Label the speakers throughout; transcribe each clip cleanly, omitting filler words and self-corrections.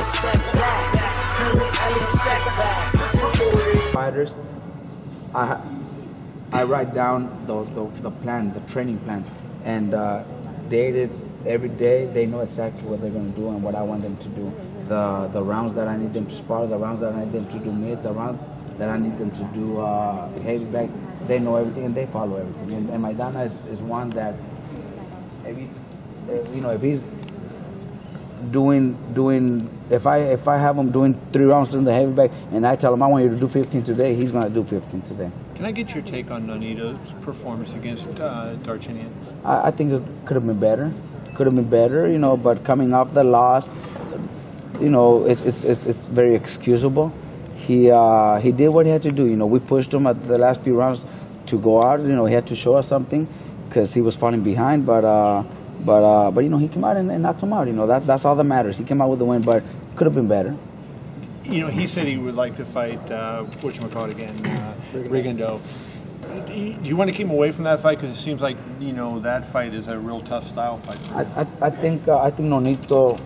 Speaker 1: Fighters, I write down the plan, the training plan, and they did every day. They know exactly what they're going to do and what I want them to do. The rounds that I need them to spar, the rounds that I need them to do mid, the rounds that I need them to do heavy bag. They know everything and they follow everything. And Maidana is one that, if he's doing if I have him doing 3 rounds in the heavy bag and I tell him I want you to do 15 today, he's going to do 15 today.
Speaker 2: Can I get your take on Nonito's performance against Darchinian?
Speaker 1: I think it could have been better. But coming off the loss, it's very excusable. He did what he had to do. We pushed him at the last few rounds to go out. He had to show us something because he was falling behind. But he came out and knocked him out. That's all that matters. He came out with the win, but it could have been better.
Speaker 2: He said he would like to fight whatchamacallit again, Rigondeaux. Do you want to keep him away from that fight because it seems like that fight is a real tough style fight for him?
Speaker 1: I think Nonito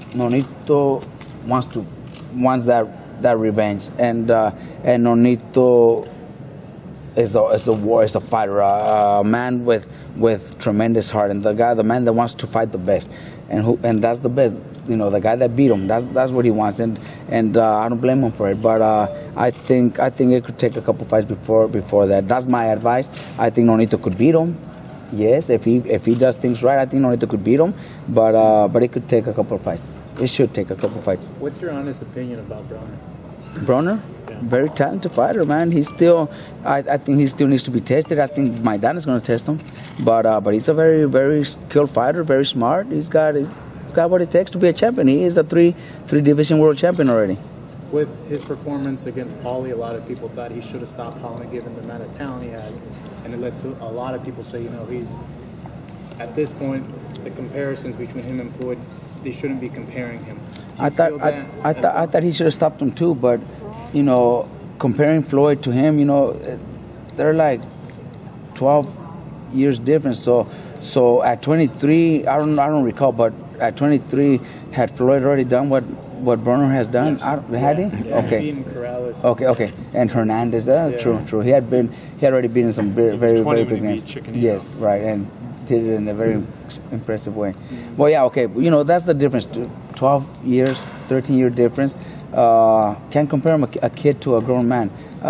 Speaker 1: wants that revenge, and Nonito is a fighter, a man with tremendous heart, and the man that wants to fight the best, and that's the best. The guy that beat him, that's what he wants, and I don't blame him for it. But I think it could take a couple fights before that. That's my advice. I think Nonito could beat him. Yes, if he does things right, I think Nonito could beat him. But it could take a couple of fights. It should take a couple of fights.
Speaker 3: What's your honest opinion about Broner?
Speaker 1: Broner? Yeah. Very talented fighter, man. He's still, I think he still needs to be tested. I think Maidana's going to test him. But he's a very, very skilled fighter, very smart. He's got what it takes to be a champion. He is a three division world champion already.
Speaker 3: With his performance against Paulie, a lot of people thought he should have stopped Paulie given the amount of talent he has. And it led to a lot of people say, he's, at this point, the comparisons between him and Floyd, they shouldn't be comparing him.
Speaker 1: I thought he should have stopped him too, but comparing Floyd to him, they're like 12 years difference. So at 23, I don't recall, but at 23, had Floyd already done what Broner has done?
Speaker 3: Yes.
Speaker 1: Had he?
Speaker 3: Yeah,
Speaker 1: okay. Okay. And Hernandez, true. He had already been in some very big games. Yes, right, and did it in a very impressive way. Well, yeah, okay. That's the difference. 12 years, 13-year difference. Can't compare a kid to a grown man.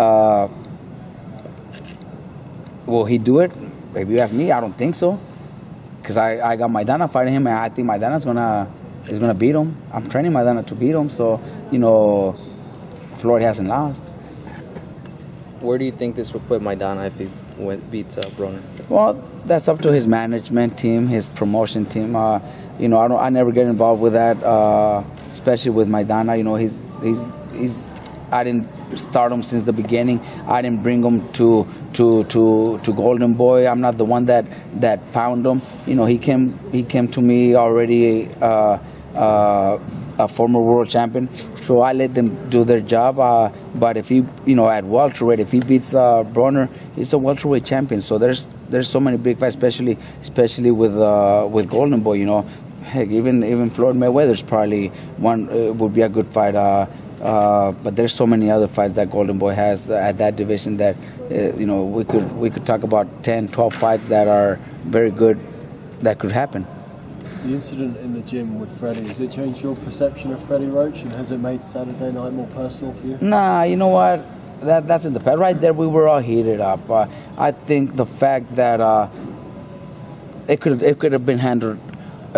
Speaker 1: Will he do it? If you ask me, I don't think so. Because I got Maidana fighting him, and I think Maidana's is gonna beat him. I'm training Maidana to beat him, so Floyd hasn't lost.
Speaker 4: Where do you think this will put Maidana if he beats Broner?
Speaker 1: Well, that's up to his management team, his promotion team. I never get involved with that, especially with Maidana. I didn't start him since the beginning. I didn't bring him to Golden Boy. I'm not the one that found him. He came to me already a former world champion, so I let them do their job. But if he, at welterweight, if he beats Broner, he's a welterweight champion. So there's so many big fights, especially with Golden Boy. Heck, even Floyd Mayweather's probably one would be a good fight. But there's so many other fights that Golden Boy has at that division that we could talk about 10, 12 fights that are very good that could happen.
Speaker 5: The incident in the gym with Freddie, has it changed your perception of Freddie Roach, and has it made Saturday night more personal for you?
Speaker 1: Nah, you know what? That's in the past. Right there, we were all heated up. I think the fact that it could have been handled in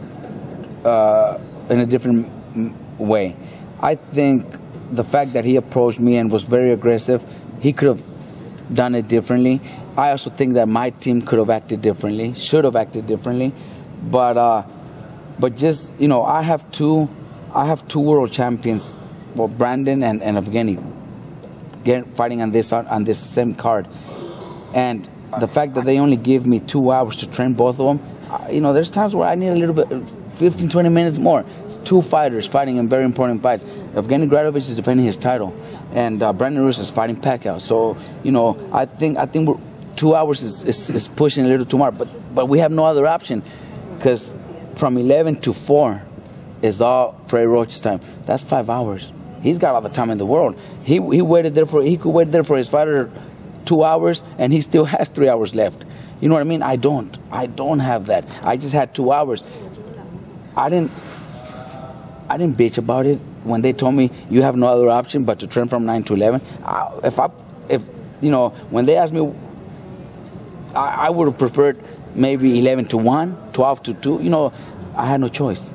Speaker 1: a different way. I think the fact that he approached me and was very aggressive, he could have done it differently. I also think that my team could have acted differently, should have acted differently. But just I have two world champions, well, Brandon and Evgeny, fighting on this same card, and the fact that they only give me 2 hours to train both of them, there's times where I need a little bit, 15, 20 minutes more. It's two fighters fighting in very important fights. Evgeny Gradovich is defending his title, and Brandon Rios is fighting Pacquiao. So I think we're 2 hours is pushing a little too much, but we have no other option. Because from 11 to 4, is all Freddie Roach's time. That's 5 hours. He's got all the time in the world. He waited there for, he could wait there for his fighter 2 hours, and he still has 3 hours left. You know what I mean? I don't have that. I just had 2 hours. I didn't bitch about it when they told me you have no other option but to train from 9 to 11. If you know, when they asked me, I would have preferred maybe 11 to 1, 12 to 2. You know, I had no choice.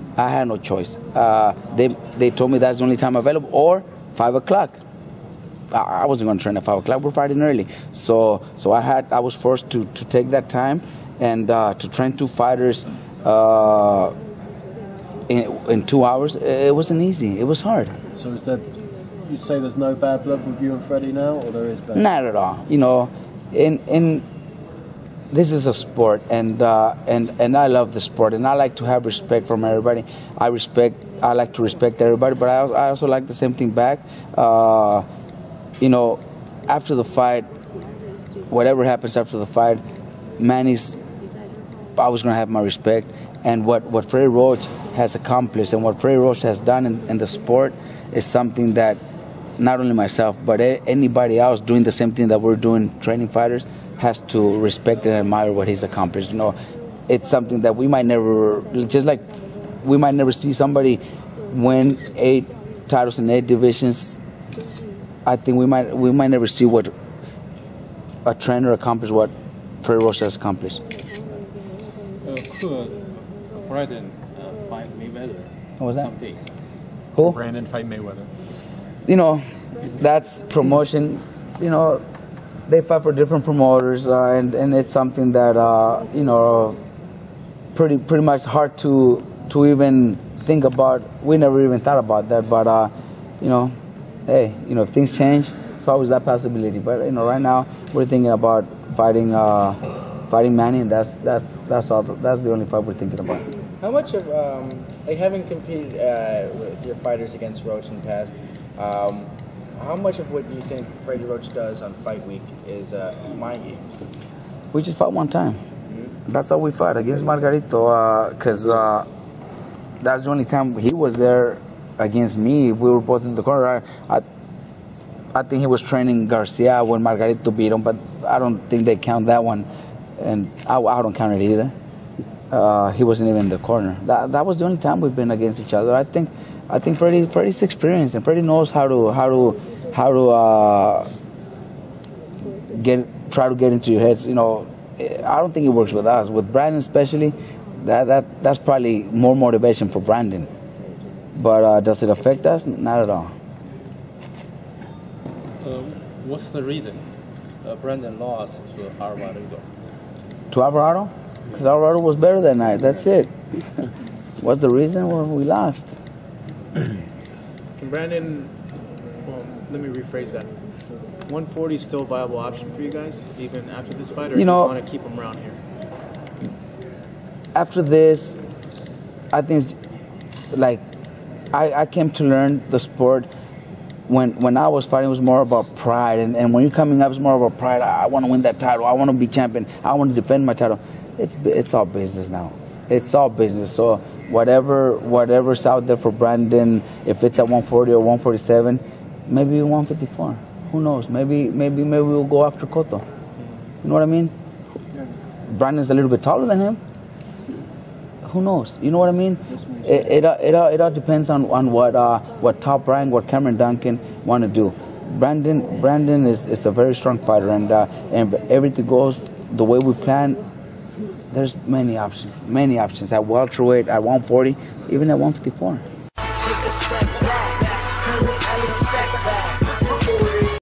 Speaker 1: They told me that's the only time available, or 5 o'clock. I wasn't going to train at 5 o'clock. We're fighting early, so I was forced to take that time and to train 2 fighters in 2 hours. It wasn't easy. It was hard.
Speaker 5: So is that, you'd say there's no bad blood with you and Freddie now, or there is bad?
Speaker 1: Not at all. You know, in this is a sport, and I love the sport, and I like to have respect from everybody. I like to respect everybody, but I also like the same thing back. You know, after the fight, whatever happens after the fight, Manny's always going to have my respect. And what Freddie Roach has accomplished and what Freddie Roach has done in the sport is something that not only myself, but anybody else doing the same thing that we're doing, training fighters, has to respect and admire what he's accomplished. You know, it's something that we might never, just like we might never see somebody win 8 titles in 8 divisions. I think we might never see what a trainer accomplished, what Freddie Roach has accomplished.
Speaker 6: Could Brandon fight Mayweather?
Speaker 1: What was that?
Speaker 6: Someday?
Speaker 1: Who?
Speaker 2: Brandon fight Mayweather.
Speaker 1: You know, that's promotion. You know, they fight for different promoters, and it's something that you know, pretty much hard to even think about. We never even thought about that, but you know, hey, you know, if things change, it's always that possibility. But you know, right now we're thinking about fighting Manny, and that's all. That's the only fight we're thinking about.
Speaker 7: How much of like having competed with your fighters against Roach in the past? How much of what you think Freddie Roach does on fight week is mind games?
Speaker 1: We just fought one time. That's how we fought, against Margarito, because that's the only time he was there against me. We were both in the corner. I think he was training Garcia when Margarito beat him, but I don't think they count that one, and I don't count it either. He wasn't even in the corner. That was the only time we've been against each other. I think Freddie's experienced, and Freddie knows how to try to get into your heads. You know, I don't think it works with us. With Brandon especially, that's probably more motivation for Brandon. But does it affect us? Not at all.
Speaker 6: What's the reason Brandon lost to Alvarado?
Speaker 1: To Alvarado? Because Alvarado was better that night. That's it. What's the reason? Well, we lost.
Speaker 3: Can Brandon, well, let me rephrase that. 140 is still a viable option for you guys, even after this fight, or
Speaker 1: you know,
Speaker 3: do you want to keep him around here?
Speaker 1: After this, I think, like, I came to learn the sport. When I was fighting, it was more about pride, and when you're coming up, it's more about pride. I want to win that title. I want to be champion. I want to defend my title. It's all business now. It's all business. So whatever's out there for Brandon, if it's at 140 or 147, maybe 154. Who knows? Maybe we'll go after Cotto. You know what I mean? Brandon's a little bit taller than him. Who knows? You know what I mean? It all depends on what Top Rank, what Cameron Duncan want to do. Brandon is a very strong fighter, and if everything goes the way we plan, there's many options at welterweight, at 140, even at 154.
Speaker 8: Take a step back, 'cause it's only a setback.